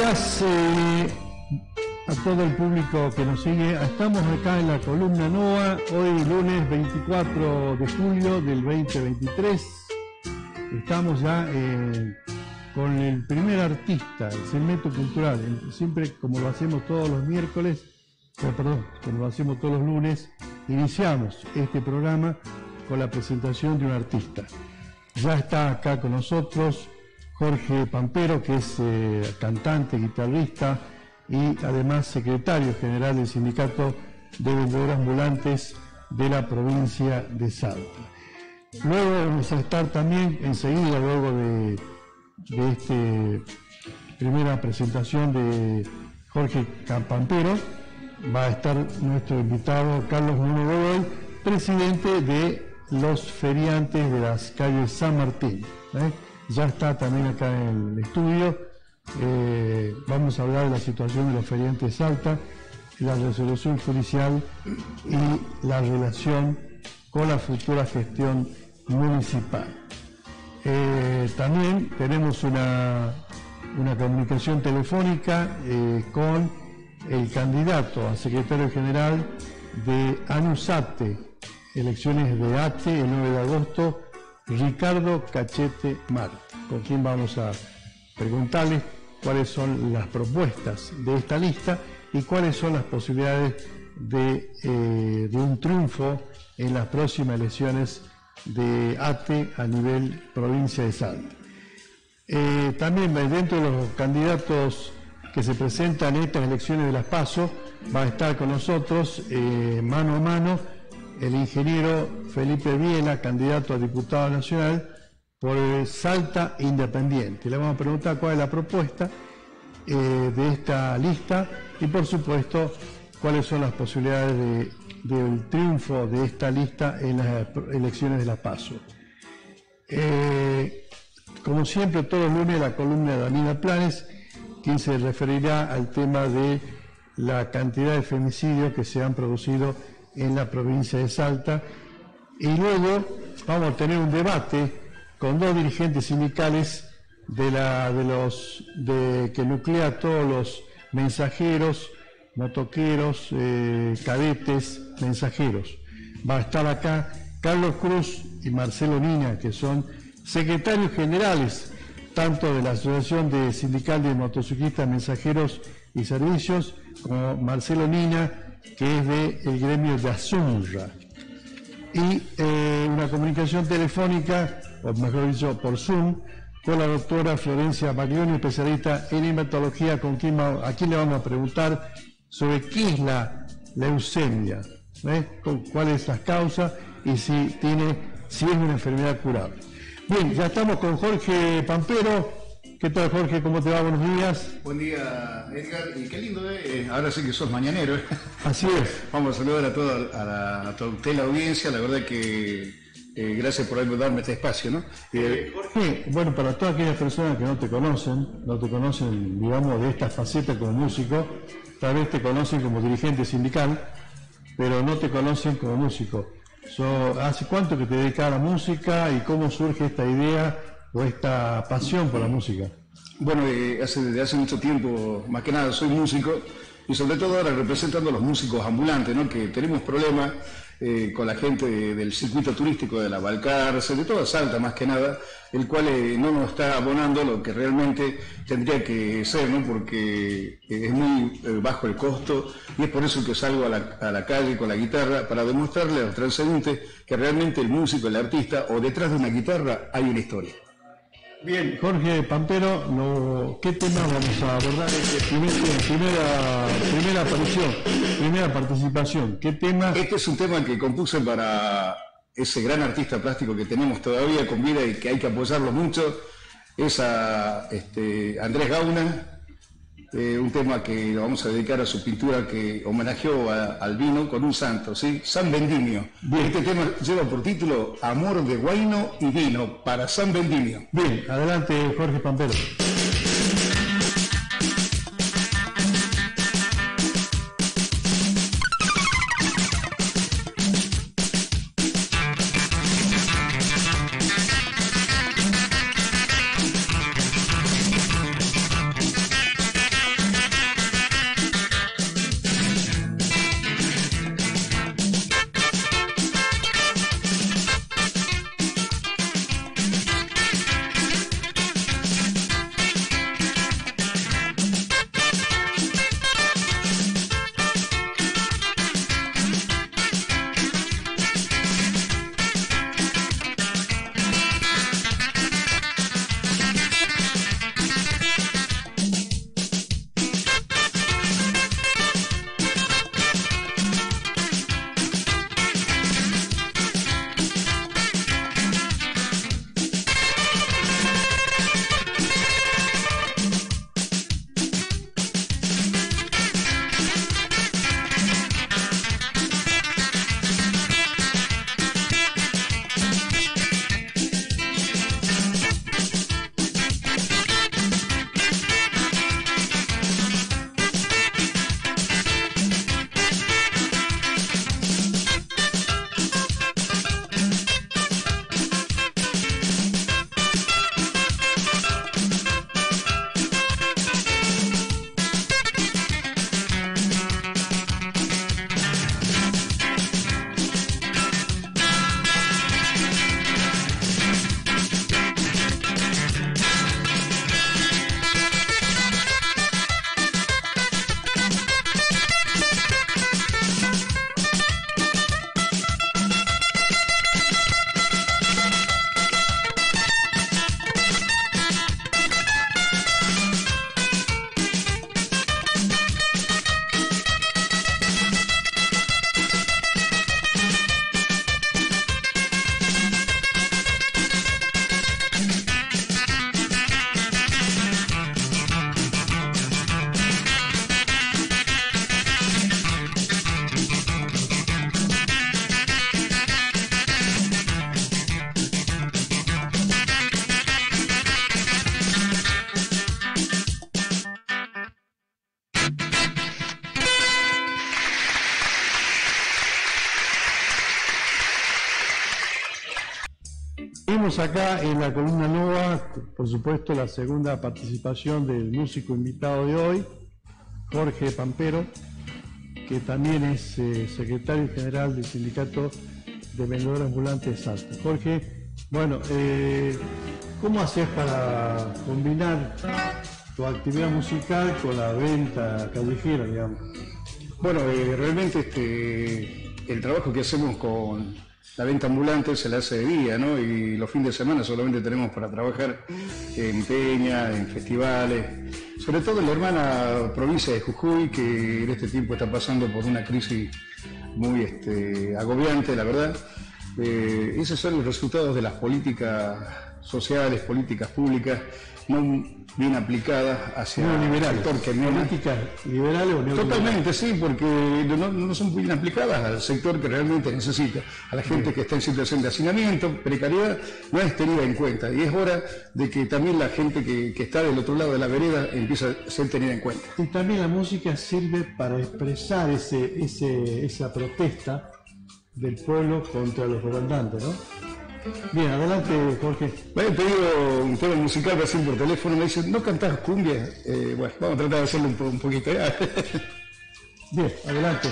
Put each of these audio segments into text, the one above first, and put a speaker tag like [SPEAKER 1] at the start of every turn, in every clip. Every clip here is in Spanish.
[SPEAKER 1] días a todo el público que nos sigue. Estamos acá en la columna NOA, hoy lunes 24 de julio del 2023. Estamos ya con el primer artista, el segmento cultural, siempre como lo hacemos todos los miércoles, como lo hacemos todos los lunes, iniciamos este programa con la presentación de un artista. Ya está acá con nosotros Jorge Pampero, que es cantante, guitarrista y además secretario general del Sindicato de Vendedores Ambulantes de la provincia de Salta. Luego vamos a estar también enseguida, luego de esta primera presentación de Jorge Pampero, va a estar nuestro invitado Carlos Nuno Godoy, presidente de los feriantes de las calles San Martín. Ya está también acá en el estudio. Vamos a hablar de la situación de los feriantes de Salta, la resolución judicial y la relación con la futura gestión municipal. También tenemos una comunicación telefónica con el candidato a secretario general de ANUSATE, elecciones de ATE el 9 de agosto, Ricardo Cachete Mar, con quien vamos a preguntarle cuáles son las propuestas de esta lista y cuáles son las posibilidades de un triunfo en las próximas elecciones de ATE a nivel provincia de Salta. También dentro de los candidatos que se presentan en estas elecciones de las PASO va a estar con nosotros mano a mano el ingeniero Felipe Viela, candidato a diputado nacional por el Salta Independiente. Le vamos a preguntar cuál es la propuesta de esta lista y, por supuesto, cuáles son las posibilidades del triunfo de esta lista en las elecciones de la PASO. Como siempre, todos los lunes la columna de Danila Planes, quien se referirá al tema de la cantidad de femicidios que se han producido en la provincia de Salta, y luego vamos a tener un debate con dos dirigentes sindicales que nuclea a todos los mensajeros, motoqueros, cadetes, mensajeros. Va a estar acá Carlos Cruz y Marcelo Nina, que son secretarios generales tanto de la Asociación Sindical de Motociclistas, Mensajeros y Servicios, como Marcelo Nina, que es del gremio de Asunra. Y una comunicación telefónica, o mejor dicho, por Zoom, con la doctora Florencia Baglioni, especialista en hematología, a quien le vamos a preguntar sobre qué es la leucemia, cuáles son las causas y si es una enfermedad curable. Bien, ya estamos con Jorge Pampero. ¿Qué tal, Jorge? ¿Cómo te va? Buenos días.
[SPEAKER 2] Buen día, Edgar. Y qué lindo, ahora sí que sos mañanero.
[SPEAKER 1] Así es.
[SPEAKER 2] Vamos a saludar a toda la audiencia. La verdad que gracias por darme este espacio, ¿no?
[SPEAKER 1] Jorge, bueno, para todas aquellas personas que no te conocen, digamos, de esta faceta como músico, tal vez te conocen como dirigente sindical, pero no te conocen como músico. ¿Hace cuánto que te dedicas a la música y cómo surge esta idea o esta pasión por la música?
[SPEAKER 2] Bueno, desde hace mucho tiempo, más que nada, soy músico y sobre todo ahora representando a los músicos ambulantes, ¿no? Que tenemos problemas con la gente del circuito turístico de la Balcarce, de toda Salta más que nada, el cual no nos está abonando lo que realmente tendría que ser, ¿no? Porque es muy bajo el costo y es por eso que salgo a la calle con la guitarra para demostrarle a los transeúntes que realmente el músico, el artista o detrás de una guitarra hay una historia.
[SPEAKER 1] Bien, Jorge Pampero, ¿qué tema vamos a abordar en primera participación? ¿Qué tema?
[SPEAKER 2] Este es un tema que compuse para ese gran artista plástico que tenemos todavía con vida y que hay que apoyarlo mucho, es a Andrés Gauna, un tema que lo vamos a dedicar a su pintura que homenajeó al vino con un santo, ¿sí? San Vendimio. Bien. Este tema lleva por título Amor de Guayno y Vino para San Vendimio.
[SPEAKER 1] Bien, adelante, Jorge Pampero. Seguimos acá en la columna Nova, por supuesto la segunda participación del músico invitado de hoy, Jorge Pampero, que también es secretario general del Sindicato de Vendedores Ambulantes de Salta. Jorge, bueno, ¿cómo haces para combinar tu actividad musical con la venta callejera, digamos?
[SPEAKER 2] Bueno, realmente el trabajo que hacemos con la venta ambulante se la hace de día, ¿no? Y los fines de semana solamente tenemos para trabajar en peñas, en festivales, sobre todo en la hermana provincia de Jujuy, que en este tiempo está pasando por una crisis muy agobiante, la verdad. Esos son los resultados de las políticas sociales, políticas públicas, no bien aplicadas hacia
[SPEAKER 1] el
[SPEAKER 2] sector que no...
[SPEAKER 1] ¿Políticas liberales o neoliberales?
[SPEAKER 2] Totalmente, sí, porque no son bien aplicadas al sector que realmente necesita, a la gente que está en situación de hacinamiento, precariedad, no es tenida en cuenta. Y es hora de que también la gente que está del otro lado de la vereda empiece a ser tenida en cuenta.
[SPEAKER 1] Y también la música sirve para expresar esa protesta del pueblo contra los gobernantes, ¿no? Bien, adelante, Jorge.
[SPEAKER 2] Me han pedido un tema musical recién por teléfono, me dicen, ¿no cantás cumbia? Bueno, vamos a tratar de hacerlo un poquito.
[SPEAKER 1] Bien, adelante.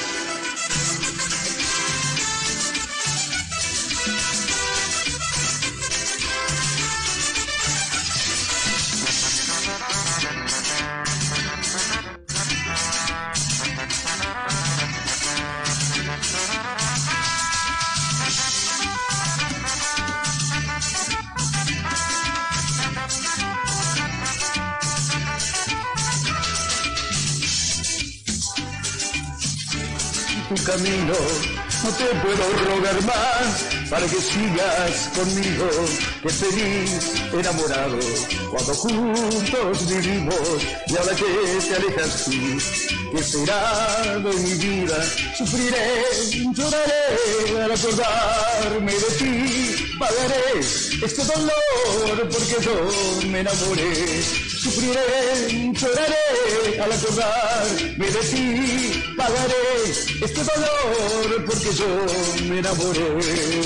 [SPEAKER 2] Tu camino, no te puedo rogar más para que sigas conmigo, que feliz, enamorado, cuando juntos vivimos, y ahora que te alejas tú, ¿qué será de mi vida? Sufriré, lloraré al acordarme de ti, pagaré este dolor porque yo me enamoré. Sufriré, lloraré al acordarme de ti, pagaré este dolor porque yo me enamoré.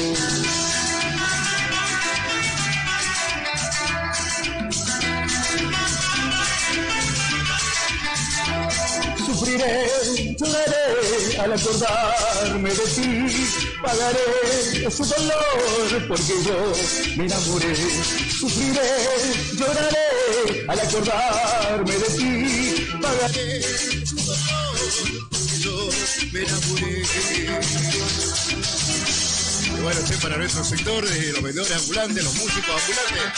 [SPEAKER 2] Sufriré, lloraré al acordarme de ti, pagaré ese dolor porque yo me enamoré. Sufriré, lloraré al acordarme de ti, pagaré ese dolor porque yo me enamoré.
[SPEAKER 3] Y bueno, para nuestro sector de los vendedores ambulantes, los músicos ambulantes.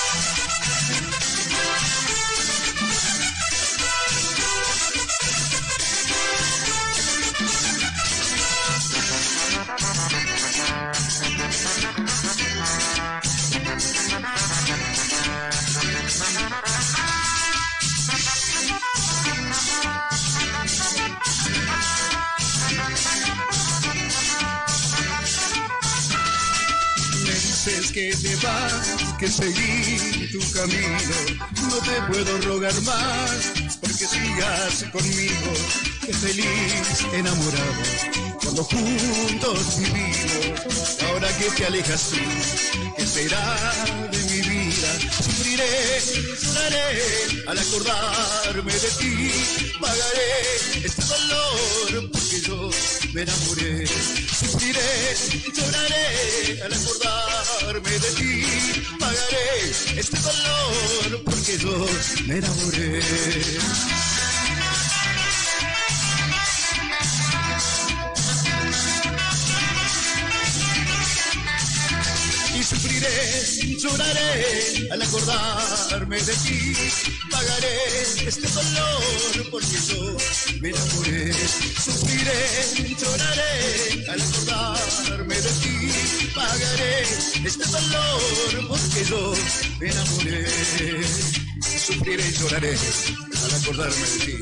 [SPEAKER 3] Que te vas, que seguir tu camino, no te puedo rogar más, porque sigas conmigo, que feliz, enamorado, cuando juntos vivimos, ahora que te alejas tú, ¿qué será de mi vida? Sufriré, lloraré, al acordarme de ti, pagaré este dolor, porque yo me enamoré. Sufriré, lloraré, al acordarme de ti, pagaré este dolor, porque yo me enamoré. Y sufriré, lloraré, al acordarme de ti, pagaré este dolor, porque yo me enamoré. Sufriré, lloraré, al acordarme de ti, pagaré este dolor, porque yo me enamoré. Sufriré y lloraré, al acordarme de ti.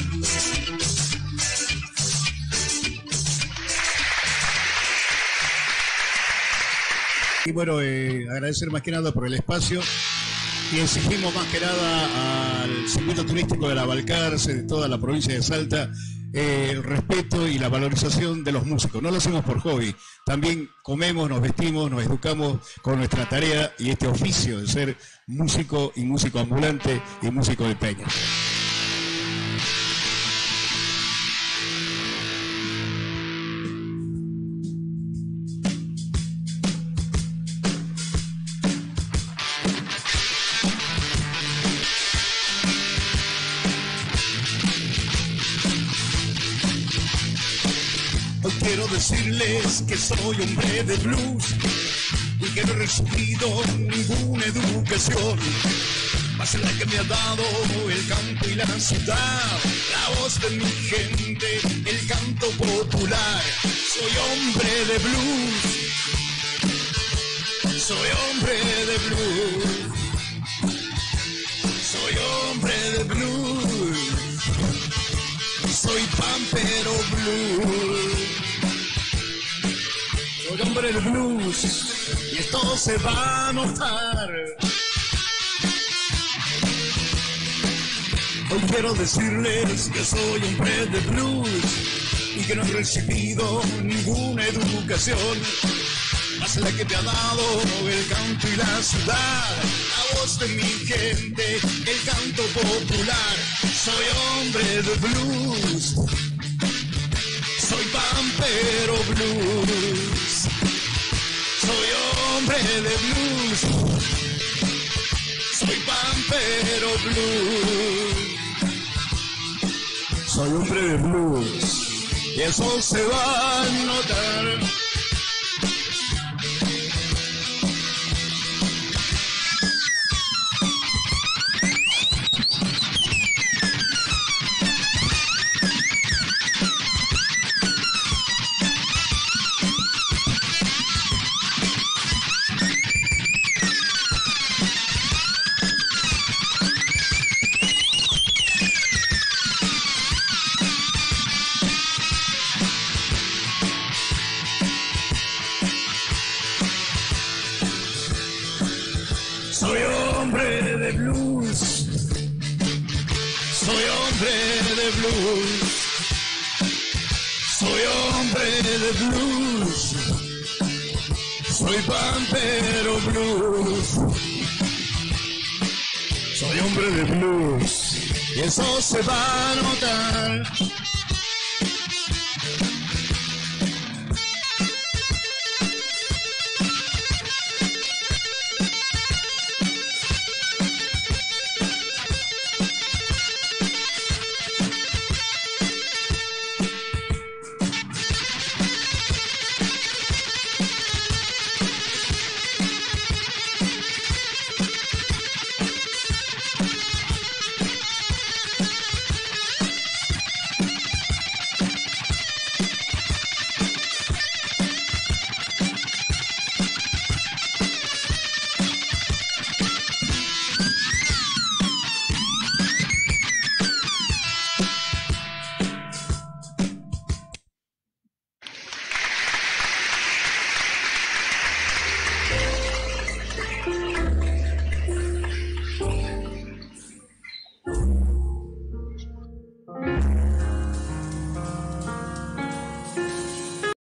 [SPEAKER 3] Y bueno, agradecer más que nada por el espacio y exigimos más que nada al circuito turístico de la Balcarce, de toda la provincia de Salta, el respeto y la valorización de los músicos. No lo hacemos por hobby, también comemos, nos vestimos, nos educamos con nuestra tarea y este oficio de ser músico y músico ambulante y músico de peña. Quiero decirles que soy hombre de blues y que no he recibido ninguna educación, más la que me ha dado el campo y la ciudad, la voz de mi gente, el canto popular. Soy hombre de blues, soy hombre de blues, soy hombre de blues, soy pampero blues. Soy hombre de blues y esto se va a notar. Hoy quiero decirles que soy hombre de blues y que no he recibido ninguna educación, más la que te ha dado el canto y la ciudad, la voz de mi gente, el canto popular. Soy hombre de blues, soy pampero blues, soy hombre de blues, soy pampero blues, soy hombre de blues y eso se va a notar. Soy hombre de blues, soy hombre de blues, soy hombre de blues, soy pampero blues, soy hombre de blues y eso se va a notar.